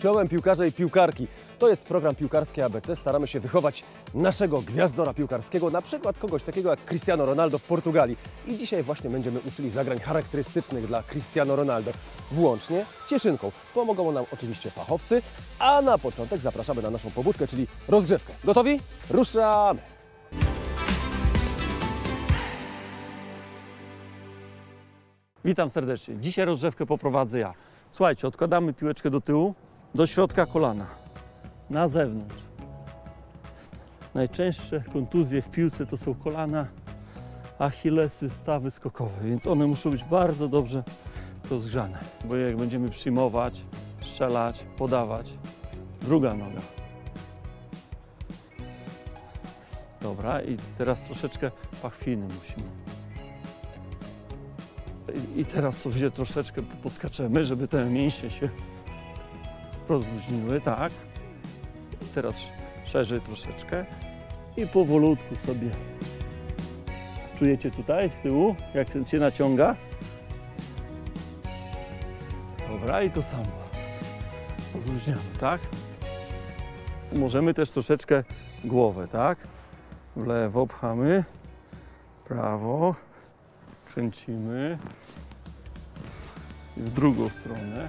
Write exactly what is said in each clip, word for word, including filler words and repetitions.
Czołem piłkarze i piłkarki. To jest program Piłkarskie A B C. Staramy się wychować naszego gwiazdora piłkarskiego, na przykład kogoś takiego jak Cristiano Ronaldo w Portugalii. I dzisiaj właśnie będziemy uczyli zagrań charakterystycznych dla Cristiano Ronaldo, włącznie z cieszynką. Pomogą nam oczywiście fachowcy, a na początek zapraszamy na naszą pobudkę, czyli rozgrzewkę. Gotowi? Ruszamy! Witam serdecznie. Dzisiaj rozgrzewkę poprowadzę ja. Słuchajcie, odkładamy piłeczkę do tyłu, do środka kolana, na zewnątrz. Najczęstsze kontuzje w piłce to są kolana, achillesy, stawy skokowe, więc one muszą być bardzo dobrze rozgrzane. Bo jak będziemy przyjmować, strzelać, podawać, druga noga. Dobra, i teraz troszeczkę pachwiny musimy. I teraz sobie troszeczkę podskaczemy, żeby te mięśnie się rozluźniły, tak. Teraz szerzej troszeczkę i powolutku sobie. Czujecie tutaj z tyłu, jak się naciąga? Dobra, i to samo. Rozluźniamy, tak. Możemy też troszeczkę głowę, tak. W lewo pchamy, prawo. Kręcimy i w drugą stronę.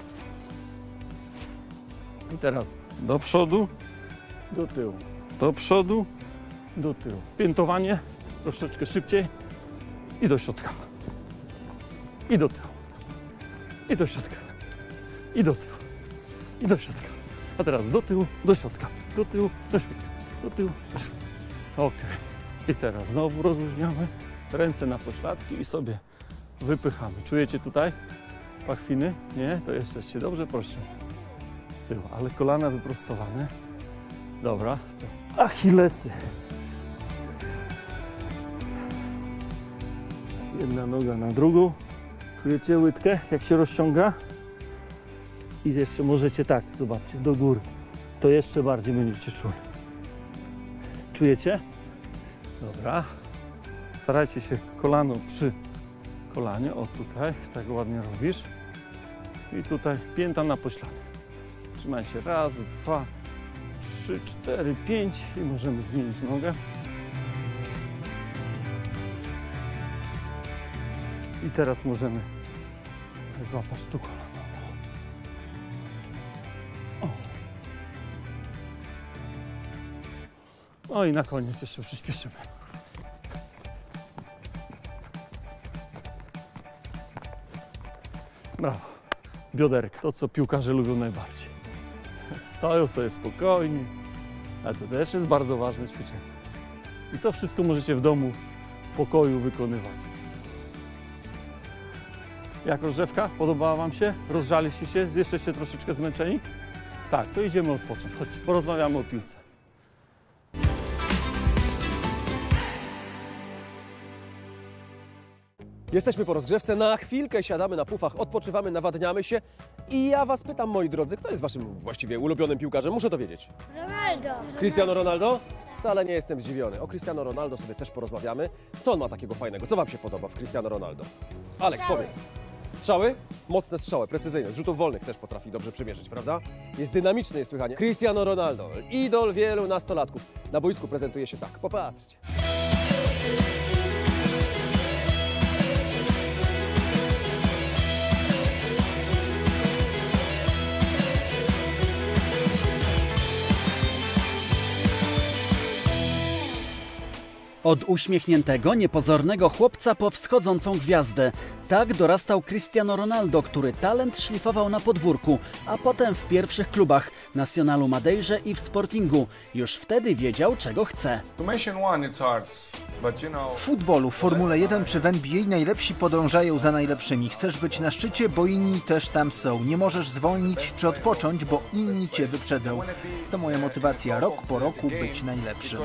I teraz do przodu, do tyłu, do przodu, do tyłu. Piętowanie troszeczkę szybciej i do środka. I do tyłu. I do środka. I do tyłu. I do środka. A teraz do tyłu, do środka. Do tyłu, do środka. Do tyłu, do środka. Ok. I teraz znowu rozluźniamy. Ręce na pośladki i sobie wypychamy. Czujecie tutaj pachwiny? Nie? To jesteście dobrze, proszę. Z tyłu, ale kolana wyprostowane. Dobra. To achillesy. Jedna noga na drugą. Czujecie łydkę, jak się rozciąga? I jeszcze możecie tak, zobaczcie, do góry. To jeszcze bardziej będziecie czuli. Czujecie? Dobra. Starajcie się kolano przy kolanie, o tutaj, tak ładnie robisz. I tutaj pięta na pośladek. Trzymajcie, raz, dwa, trzy, cztery, pięć i możemy zmienić nogę. I teraz możemy złapać tu kolano. O. O i na koniec jeszcze przyspieszymy. Brawo. Bioderek, to co piłkarze lubią najbardziej. Stoją sobie spokojnie, ale to też jest bardzo ważne ćwiczenie. I to wszystko możecie w domu, w pokoju wykonywać. Jak rozgrzewka? Podobała Wam się? Rozżaliście się? Jesteście troszeczkę zmęczeni? Tak, to idziemy odpocząć. Chodźcie, porozmawiamy o piłce. Jesteśmy po rozgrzewce, na chwilkę siadamy na pufach, odpoczywamy, nawadniamy się i ja Was pytam, moi drodzy, kto jest Waszym właściwie ulubionym piłkarzem? Muszę to wiedzieć. Ronaldo. Cristiano Ronaldo? Wcale nie jestem zdziwiony. O Cristiano Ronaldo sobie też porozmawiamy. Co on ma takiego fajnego? Co Wam się podoba w Cristiano Ronaldo? Aleks, Strzały. powiedz. Strzały? Mocne strzały, precyzyjne. Z rzutów wolnych też potrafi dobrze przymierzyć, prawda? Jest dynamiczny, jest słychanie. Cristiano Ronaldo, idol wielu nastolatków. Na boisku prezentuje się tak. Popatrzcie. Od uśmiechniętego, niepozornego chłopca po wschodzącą gwiazdę. Tak dorastał Cristiano Ronaldo, który talent szlifował na podwórku, a potem w pierwszych klubach, Nacionalu Madeirze i w Sportingu. Już wtedy wiedział, czego chce. W futbolu, w Formule jeden czy w N B A najlepsi podążają za najlepszymi. Chcesz być na szczycie, bo inni też tam są. Nie możesz zwolnić czy odpocząć, bo inni cię wyprzedzą. To moja motywacja, rok po roku być najlepszym.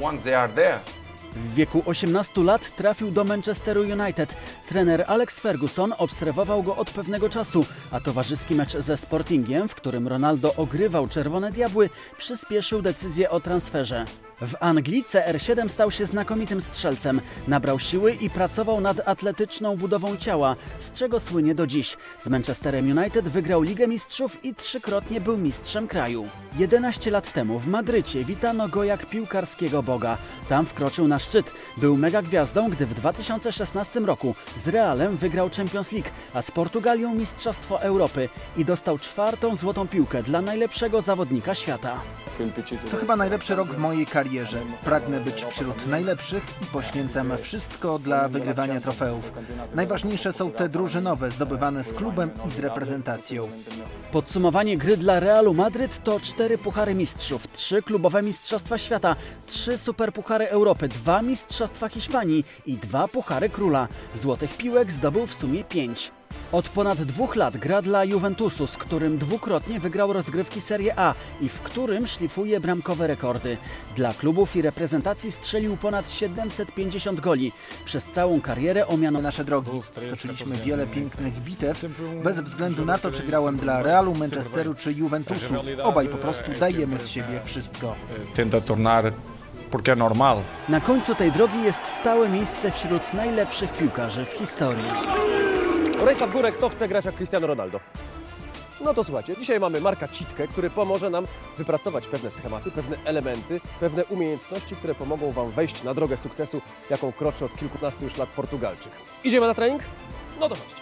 W wieku osiemnastu lat trafił do Manchesteru United. Trener Alex Ferguson obserwował go od pewnego czasu, a towarzyski mecz ze Sportingiem, w którym Ronaldo ogrywał Czerwone Diabły, przyspieszył decyzję o transferze. W Anglii C R siedem stał się znakomitym strzelcem. Nabrał siły i pracował nad atletyczną budową ciała, z czego słynie do dziś. Z Manchesterem United wygrał Ligę Mistrzów i trzykrotnie był mistrzem kraju. jedenaście lat temu w Madrycie witano go jak piłkarskiego boga. Tam wkroczył na szczyt. Był megagwiazdą, gdy w dwa tysiące szesnastym roku z Realem wygrał Champions League, a z Portugalią Mistrzostwo Europy i dostał czwartą złotą piłkę dla najlepszego zawodnika świata. To chyba najlepszy rok w mojej karierze. Pragnę być wśród najlepszych i poświęcam wszystko dla wygrywania trofeów. Najważniejsze są te drużynowe, zdobywane z klubem i z reprezentacją. Podsumowanie gry dla Realu Madryt to cztery puchary mistrzów, trzy klubowe mistrzostwa świata, trzy superpuchary Europy, dwa mistrzostwa Hiszpanii i dwa puchary króla. Złotych piłek zdobył w sumie pięć. Od ponad dwóch lat gra dla Juventusu, z którym dwukrotnie wygrał rozgrywki Serie A i w którym szlifuje bramkowe rekordy. Dla klubów i reprezentacji strzelił ponad siedemset pięćdziesiąt goli. Przez całą karierę o miano nasze drogi. Stoczyliśmy wiele pięknych bitew, bez względu na to, czy grałem dla Realu, Manchesteru czy Juventusu. Obaj po prostu dajemy z siebie wszystko. Tenta tornar porque é normal. Na końcu tej drogi jest stałe miejsce wśród najlepszych piłkarzy w historii. Ręka w górę, kto chce grać jak Cristiano Ronaldo? No to słuchajcie, dzisiaj mamy Marka Citkę, który pomoże nam wypracować pewne schematy, pewne elementy, pewne umiejętności, które pomogą Wam wejść na drogę sukcesu, jaką kroczy od kilkunastu już lat Portugalczyk. Idziemy na trening? No to chodźcie.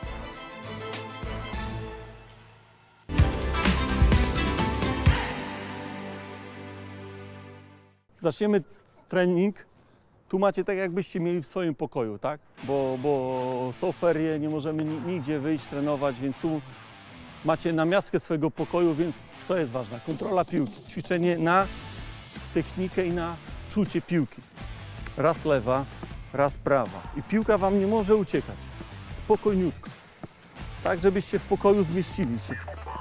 Zaczniemy trening. Tu macie tak, jakbyście mieli w swoim pokoju, tak? Bo, bo są ferie, nie możemy nigdzie wyjść, trenować, więc tu macie namiastkę swojego pokoju, więc to jest ważne. Kontrola piłki, ćwiczenie na technikę i na czucie piłki. Raz lewa, raz prawa. I piłka Wam nie może uciekać. Spokojniutko. Tak, żebyście w pokoju zmieścili się.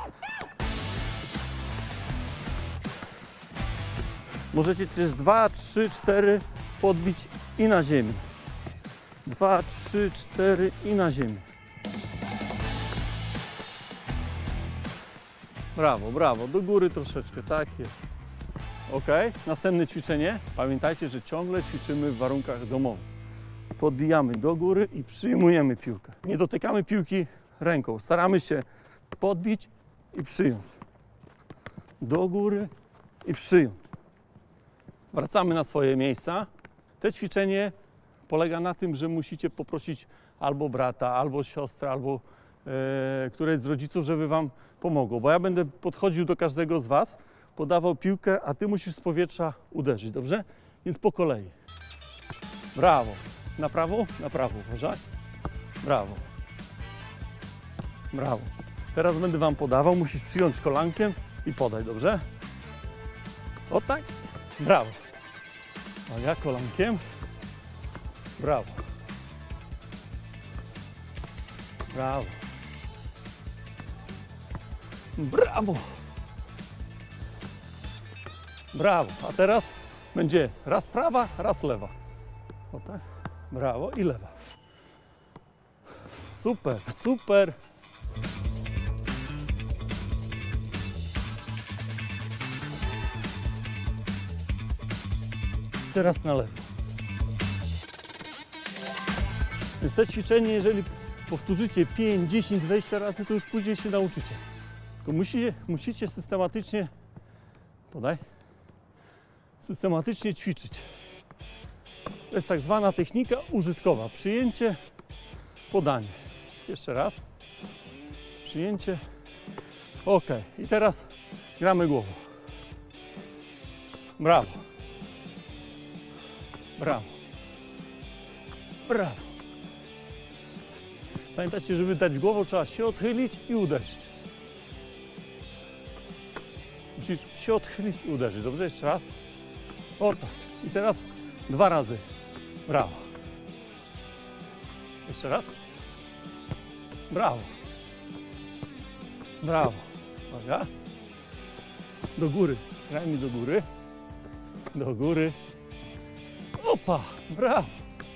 Możecie też dwa, trzy, cztery podbić i na ziemi. Dwa, trzy, cztery i na ziemi. Brawo, brawo. Do góry troszeczkę, tak jest. Ok, następne ćwiczenie. Pamiętajcie, że ciągle ćwiczymy w warunkach domowych. Podbijamy do góry i przyjmujemy piłkę. Nie dotykamy piłki ręką. Staramy się podbić i przyjąć. Do góry i przyjąć. Wracamy na swoje miejsca. To ćwiczenie polega na tym, że musicie poprosić albo brata, albo siostrę, albo e, któreś z rodziców, żeby Wam pomogło. Bo ja będę podchodził do każdego z Was, podawał piłkę, a Ty musisz z powietrza uderzyć, dobrze? Więc po kolei. Brawo. Na prawo? Na prawo, uważaj. Brawo. Brawo. Teraz będę Wam podawał, musisz przyjąć kolankiem i podaj, dobrze? O tak? Brawo. A ja kolankiem. Brawo. Brawo. Brawo. Brawo. A teraz będzie raz prawa, raz lewa. O tak. Brawo i lewa. Super, super. Teraz na lewo. Więc to ćwiczenie, jeżeli powtórzycie pięć, dziesięć, dwadzieścia razy, to już później się nauczycie. Tylko musicie, musicie systematycznie, podaj, systematycznie ćwiczyć. To jest tak zwana technika użytkowa. Przyjęcie, podanie. Jeszcze raz. Przyjęcie. Ok. I teraz gramy głową. Brawo. Brawo. Brawo. Pamiętajcie, żeby dać głową, trzeba się odchylić i uderzyć. Musisz się odchylić i uderzyć. Dobrze? Jeszcze raz. O tak. I teraz dwa razy. Brawo. Jeszcze raz. Brawo. Brawo. Uwaga. Do góry. Grajmy do góry. Do góry. Opa. Brawo.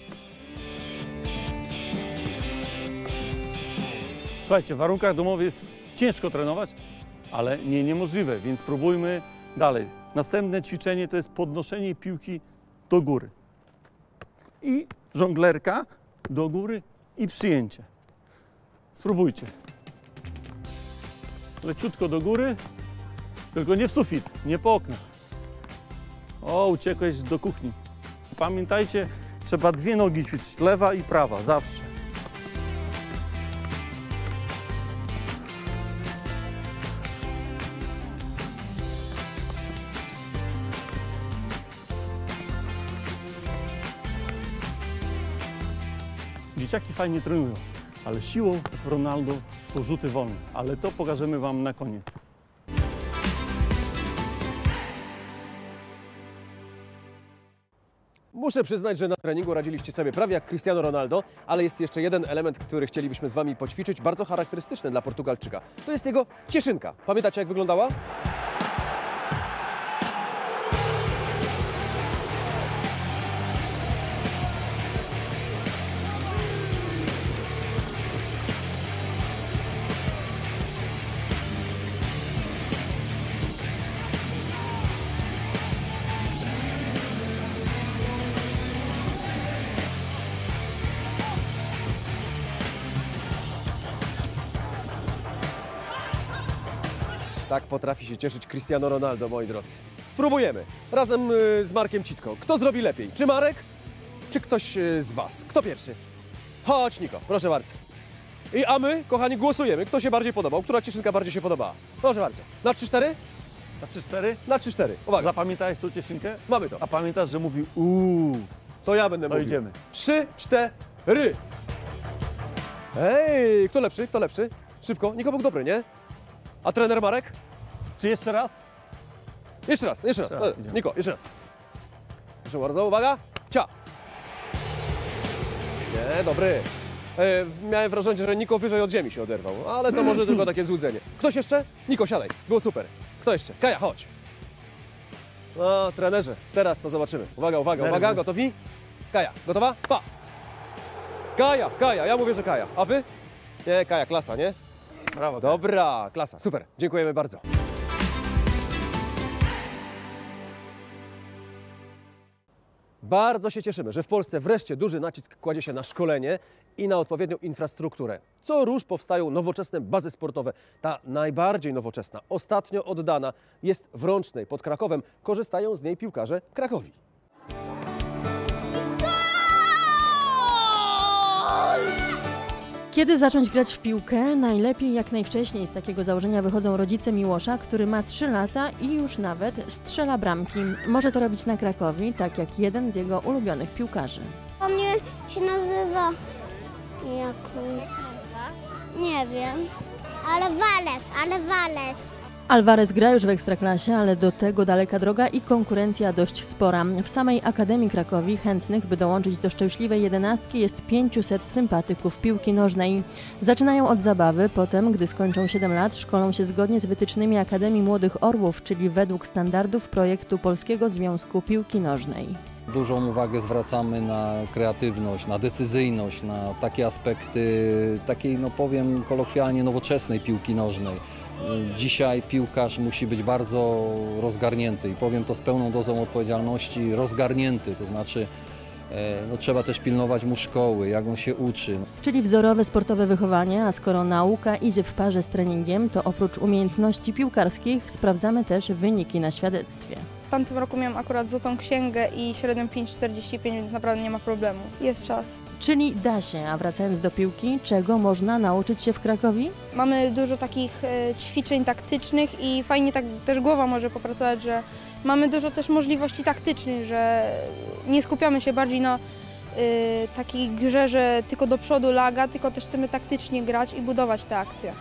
Słuchajcie, w warunkach domowych jest ciężko trenować, ale nie niemożliwe, więc próbujmy dalej. Następne ćwiczenie to jest podnoszenie piłki do góry. I żonglerka do góry i przyjęcie. Spróbujcie. Leciutko do góry, tylko nie w sufit, nie po oknach. O, uciekłeś do kuchni. Pamiętajcie, trzeba dwie nogi ćwiczyć, lewa i prawa, zawsze. Dzieciaki fajnie trenują, ale siłą Ronaldo są rzuty wolne, ale to pokażemy Wam na koniec. Muszę przyznać, że na treningu radziliście sobie prawie jak Cristiano Ronaldo, ale jest jeszcze jeden element, który chcielibyśmy z Wami poćwiczyć, bardzo charakterystyczny dla Portugalczyka. To jest jego cieszynka. Pamiętacie, jak wyglądała? Tak potrafi się cieszyć Cristiano Ronaldo, moi drodzy. Spróbujemy. Razem y, z Markiem Citko. Kto zrobi lepiej? Czy Marek, czy ktoś y, z Was? Kto pierwszy? Chodź, Niko, proszę bardzo. I a my, kochani, głosujemy. Kto się bardziej podobał? Która cieszynka bardziej się podobała? Proszę bardzo. Na trzy cztery? Na trzy cztery? Na trzy cztery. Uwaga. Zapamiętałeś tą cieszynkę? Mamy to. A pamiętasz, że mówił uuu. To ja będę To mówił. idziemy. Trzy, cztery. Ej, kto lepszy? Kto lepszy? Szybko. Niko był dobry, nie? A trener Marek? Czy jeszcze raz? Jeszcze raz, jeszcze raz. Jeszcze raz, E, idziemy. Niko, jeszcze raz. Proszę bardzo, uwaga. Cia. Nie, dobry. E, miałem wrażenie, że Niko wyżej od ziemi się oderwał, ale to może tylko takie złudzenie. Ktoś jeszcze? Niko, siadaj. Było super. Kto jeszcze? Kaja, chodź. No, trenerze, teraz to zobaczymy. Uwaga, uwaga, uwaga, Nerwy. gotowi? Kaja, gotowa? Pa. Kaja, Kaja, ja mówię, że Kaja. A wy? Nie, Kaja, klasa, nie? Brawo. Dobra, klasa, super. Dziękujemy bardzo. Bardzo się cieszymy, że w Polsce wreszcie duży nacisk kładzie się na szkolenie i na odpowiednią infrastrukturę. Co róż powstają nowoczesne bazy sportowe. Ta najbardziej nowoczesna, ostatnio oddana, jest w Rącznej pod Krakowem. Korzystają z niej piłkarze Krakowi. Kiedy zacząć grać w piłkę? Najlepiej jak najwcześniej. Z takiego założenia wychodzą rodzice Miłosza, który ma trzy lata i już nawet strzela bramki. Może to robić na Krakowi, tak jak jeden z jego ulubionych piłkarzy. On nie, się nazywa jakoś. Nie wiem. Ale Wales, ale Wales. Alvarez gra już w Ekstraklasie, ale do tego daleka droga i konkurencja dość spora. W samej Akademii Krakowi chętnych, by dołączyć do szczęśliwej jedenastki, jest pięciuset sympatyków piłki nożnej. Zaczynają od zabawy, potem, gdy skończą siedem lat, szkolą się zgodnie z wytycznymi Akademii Młodych Orłów, czyli według standardów projektu Polskiego Związku Piłki Nożnej. Dużą uwagę zwracamy na kreatywność, na decyzyjność, na takie aspekty takiej, no powiem kolokwialnie, nowoczesnej piłki nożnej. Dzisiaj piłkarz musi być bardzo rozgarnięty i powiem to z pełną dozą odpowiedzialności, rozgarnięty, to znaczy no, trzeba też pilnować mu szkoły, jak on się uczy. Czyli wzorowe sportowe wychowanie, a skoro nauka idzie w parze z treningiem, to oprócz umiejętności piłkarskich sprawdzamy też wyniki na świadectwie. W tamtym roku miałam akurat złotą księgę i średnią pięć czterdzieści pięć, więc naprawdę nie ma problemu. Jest czas. Czyli da się, a wracając do piłki, czego można nauczyć się w Krakowi? Mamy dużo takich e, ćwiczeń taktycznych i fajnie tak też głowa może popracować, że mamy dużo też możliwości taktycznych, że nie skupiamy się bardziej na y, takiej grze, że tylko do przodu laga, tylko też chcemy taktycznie grać i budować te akcje.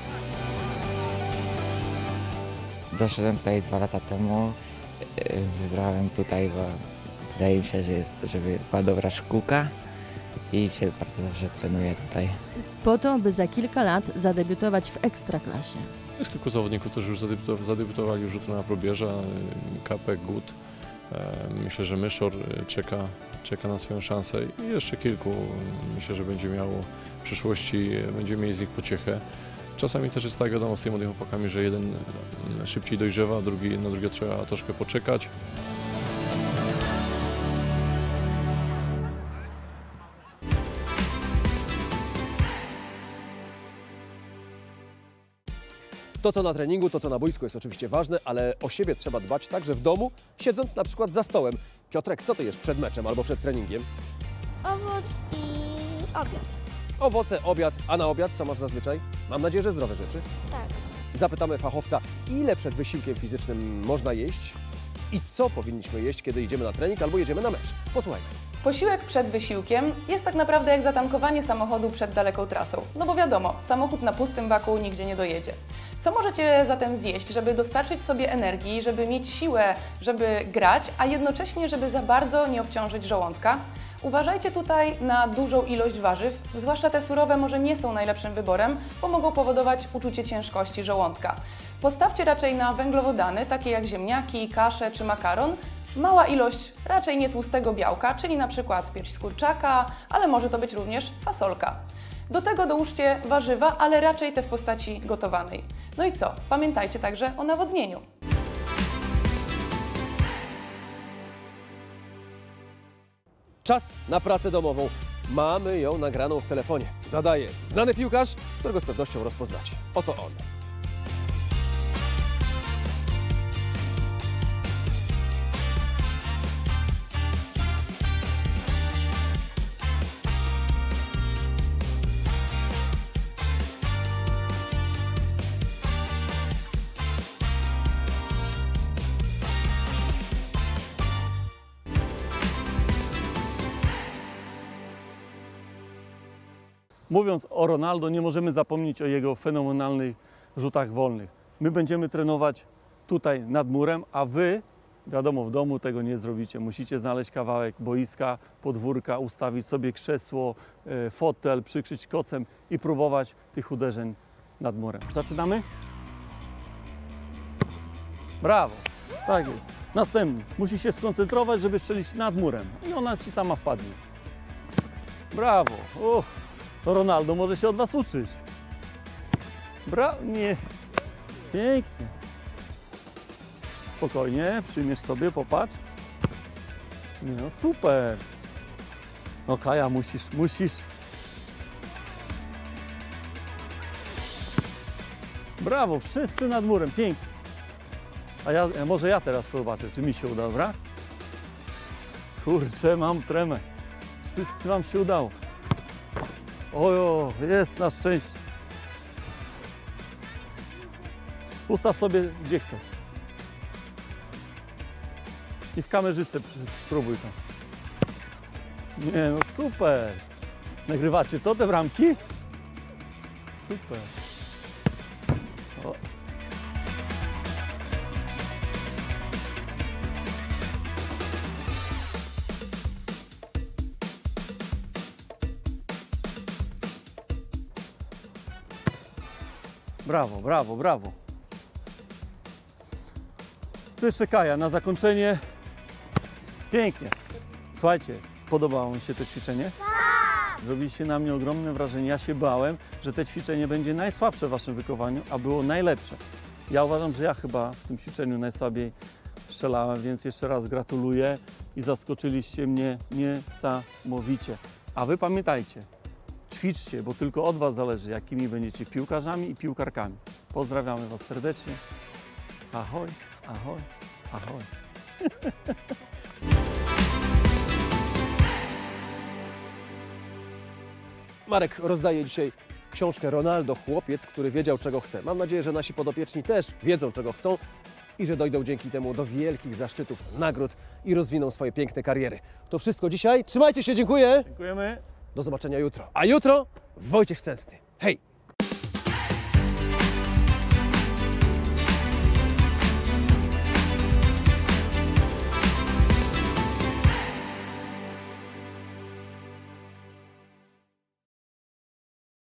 Doszedłem tutaj dwa lata temu, wybrałem tutaj, bo wydaje mi się, że jest, żeby była dobra szkółka i się bardzo dobrze trenuję tutaj. Po to, by za kilka lat zadebiutować w Ekstraklasie. Jest kilku zawodników, którzy już zadebiutowali już jutro na probierze, Kapek, Gut. Myślę, że Myszor czeka, czeka na swoją szansę i jeszcze kilku. Myślę, że będzie miało w przyszłości, będzie mieli z nich pociechę. Czasami też jest tak, wiadomo, z tymi młodymi chłopakami, że jeden szybciej dojrzewa, drugi, na drugie trzeba troszkę poczekać. To, co na treningu, to, co na boisku jest oczywiście ważne, ale o siebie trzeba dbać także w domu, siedząc na przykład za stołem. Piotrek, co ty jesz przed meczem albo przed treningiem? Owoc i obiad. Owoce, obiad, a na obiad co masz zazwyczaj? Mam nadzieję, że zdrowe rzeczy. Tak. Zapytamy fachowca, ile przed wysiłkiem fizycznym można jeść i co powinniśmy jeść, kiedy idziemy na trening albo jedziemy na mecz. Posłuchajmy. Posiłek przed wysiłkiem jest tak naprawdę jak zatankowanie samochodu przed daleką trasą. No bo wiadomo, samochód na pustym baku nigdzie nie dojedzie. Co możecie zatem zjeść, żeby dostarczyć sobie energii, żeby mieć siłę, żeby grać, a jednocześnie, żeby za bardzo nie obciążyć żołądka? Uważajcie tutaj na dużą ilość warzyw, zwłaszcza te surowe może nie są najlepszym wyborem, bo mogą powodować uczucie ciężkości żołądka. Postawcie raczej na węglowodany, takie jak ziemniaki, kasze czy makaron. Mała ilość raczej nie tłustego białka, czyli na przykład pierś z kurczaka, ale może to być również fasolka. Do tego dołóżcie warzywa, ale raczej te w postaci gotowanej. No i co? Pamiętajcie także o nawodnieniu. Czas na pracę domową. Mamy ją nagraną w telefonie. Zadaje znany piłkarz, którego z pewnością rozpoznacie. Oto on. Mówiąc o Ronaldo, nie możemy zapomnieć o jego fenomenalnych rzutach wolnych. My będziemy trenować tutaj nad murem, a wy, wiadomo, w domu tego nie zrobicie. Musicie znaleźć kawałek boiska, podwórka, ustawić sobie krzesło, fotel, przykryć kocem i próbować tych uderzeń nad murem. Zaczynamy? Brawo! Tak jest. Następny. Musisz się skoncentrować, żeby strzelić nad murem i ona ci sama wpadnie. Brawo! Uff. To Ronaldo może się od was uczyć. Brawo, nie. Pięknie. Spokojnie, przyjmiesz sobie, popatrz. Nie, no super. No Kaja, musisz, musisz. Brawo, wszyscy nad murem, pięknie. A ja, może ja teraz zobaczę, czy mi się uda, dobra? Kurczę, mam tremę. Wszyscy wam się udało. Ojo, jest na szczęście. Ustaw sobie gdzie chcesz. I w kamerzystę spróbuj to. Nie no super. Nagrywacie to, te bramki? Super. O. Brawo, brawo, brawo. Tu jeszcze Kaja na zakończenie. Pięknie. Słuchajcie, podobało mi się to ćwiczenie? Tak! Zrobiliście na mnie ogromne wrażenie. Ja się bałem, że to ćwiczenie będzie najsłabsze w waszym wychowaniu, a było najlepsze. Ja uważam, że ja chyba w tym ćwiczeniu najsłabiej strzelałem, więc jeszcze raz gratuluję i zaskoczyliście mnie niesamowicie. A wy pamiętajcie, ćwiczcie, bo tylko od was zależy, jakimi będziecie piłkarzami i piłkarkami. Pozdrawiamy was serdecznie. Ahoj, ahoj, ahoj. Marek rozdaje dzisiaj książkę Ronaldo, chłopiec, który wiedział, czego chce. Mam nadzieję, że nasi podopieczni też wiedzą, czego chcą i że dojdą dzięki temu do wielkich zaszczytów, nagród i rozwiną swoje piękne kariery. To wszystko dzisiaj. Trzymajcie się, dziękuję. Dziękujemy. Do zobaczenia jutro. A jutro Wojciech Szczęsny. Hej!